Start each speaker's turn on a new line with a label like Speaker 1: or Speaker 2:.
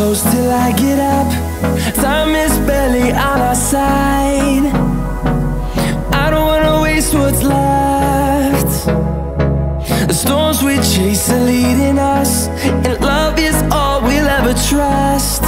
Speaker 1: close till I get up. Time is barely on our side. I don't wanna waste what's left. The storms we chase are leading us, and love is all we'll ever trust.